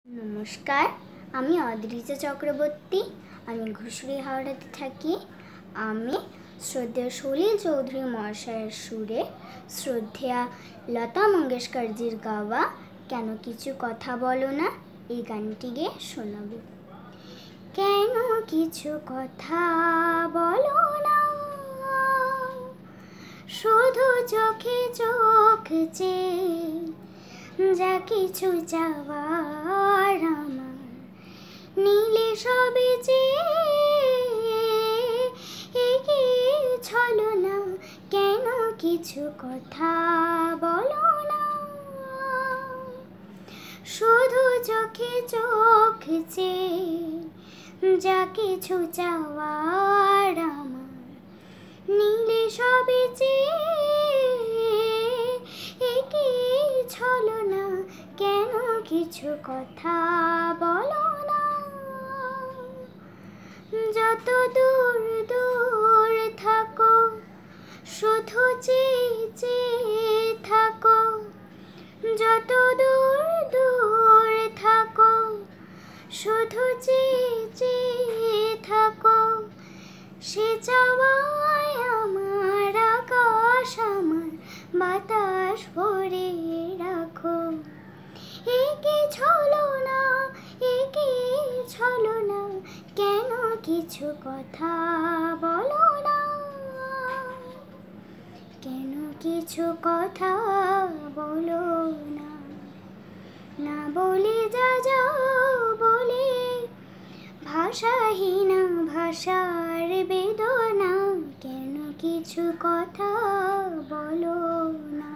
নমস্কার, আমি অদ্রিজা চক্রবর্তী। আমি ঘুষুরি হাওড়াতে থাকি। আমি শ্রদ্ধেয় সলিল চৌধুরী মহাশয়ের সুরে শ্রদ্ধেয়া লতা মঙ্গেশকরজির গাওয়া কেন কিছু কথা বলো না এই গানটি গেয়ে শোনাব। কেন কিছু কথা বলো না, শুধু চোখে চোখ চেয়ে যা কিছু চাওয়ার আমার নীলে সবে চেয়ে ছলো না, কেন কিছু কথা বলো না, শুধু চোখে চোখ চেয়ে যা কিছু চাওয়ার আমার নীলে সবে চেয়ে ছলো না, কেন কিছু কথা বলো না। যত দূর দূর থাকো শুধু চেয়ে থাকো, যত দূর দূর থাকো শুধু চেয়ে থাকো, সে চাওয়ায় আমার আকাশ আমার বাতাস ভরে রাখো। একে ছলো না, একে ছলো না, কেন কিছু কথা বলো না, কেন কিছু কথা বলো না। না বলে যা যাও বলে ভাষাহীনা ভাষার বেদনা, কেন কিছু কথা বলো না।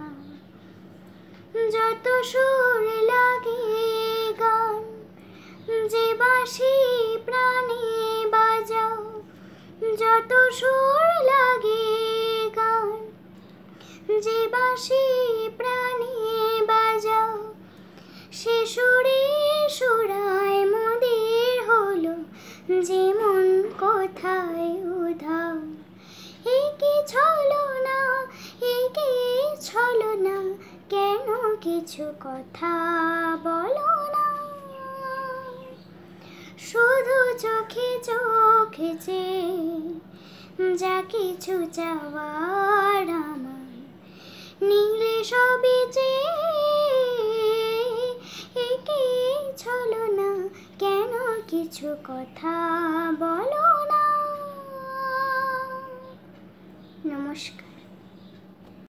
যত সুর লাগে গান যে বাঁশি প্রাণে বাজাও, যত সুর লাগে গান যে বাঁশি প্রাণে বাজাও, সে সুরে সুরায় মোদের হলো যেমন কোথায় উধাও। একে ছলো না, একে ছলো না, কেন কিছু কথা বলো না। শুধু চোখে চোখে চেয়ে যা কিছু চাওয়ার আমার নীলে সবে চেয়ে ছলো না, কেন কিছু কথা বলো না। নমস্কার।